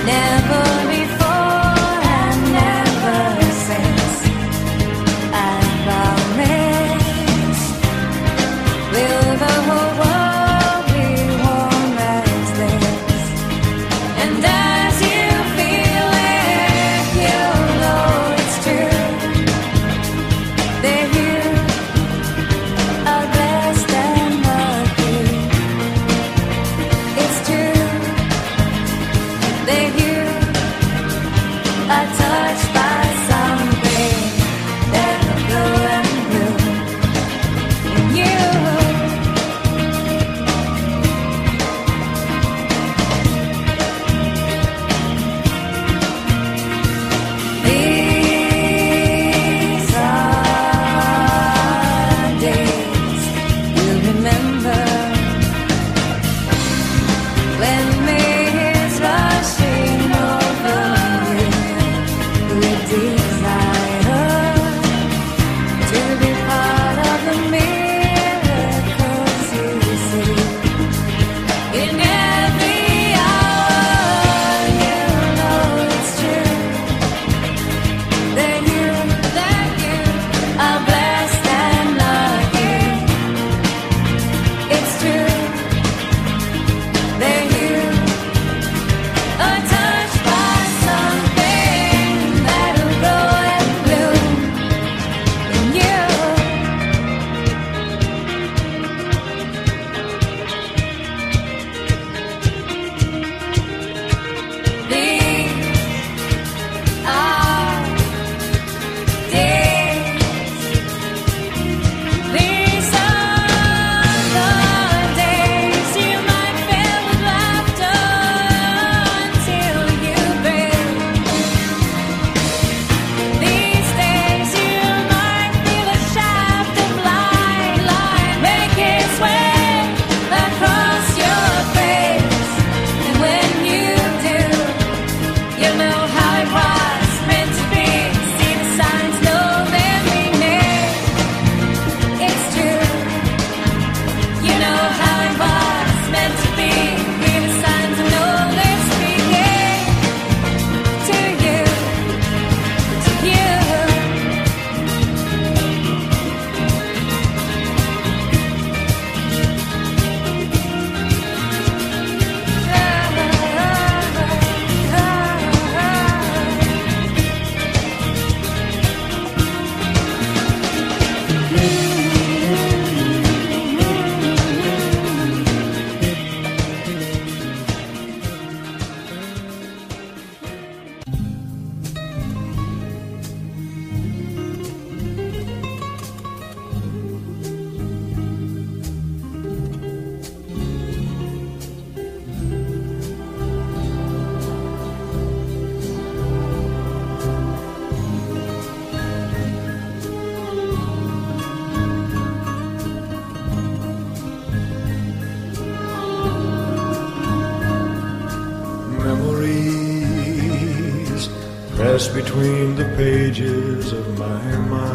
pressed between the pages of my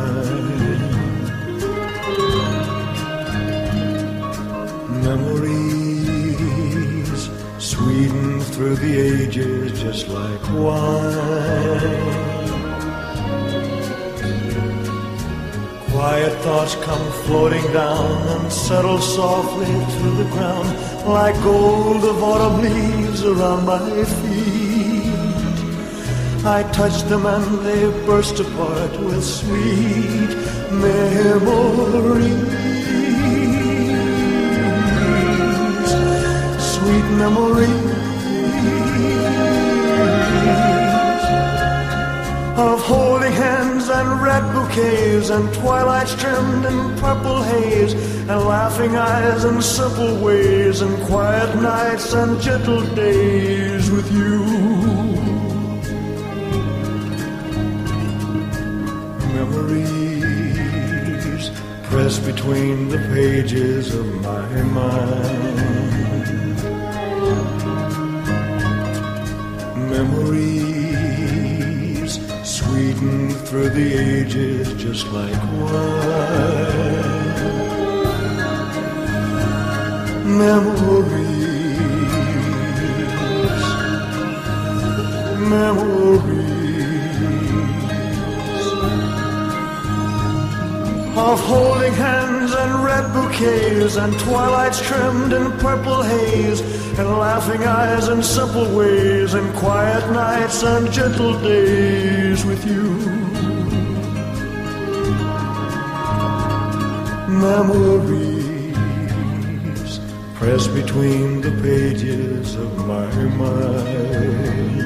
mind. Memories sweetened through the ages just like wine. Quiet thoughts come floating down and settle softly to the ground like gold of autumn leaves around my feet. I touch them and they burst apart with sweet memories. Sweet memories of holding hands and red bouquets and twilights trimmed in purple haze and laughing eyes and simple ways and quiet nights and gentle days with you. Memories pressed between the pages of my mind. Memories sweetened through the ages just like wine. Memories Memories of holding hands and red bouquets and twilights trimmed in purple haze and laughing eyes and simple ways and quiet nights and gentle days with you. Memories pressed between the pages of my mind.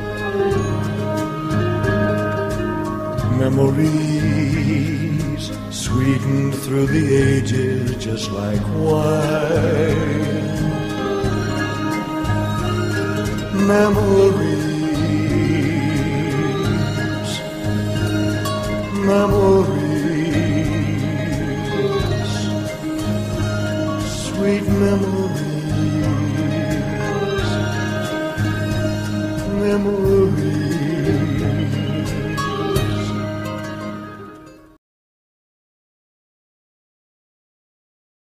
Memories sweetened through the ages just like wine. Memories, memories, sweet memories, memories.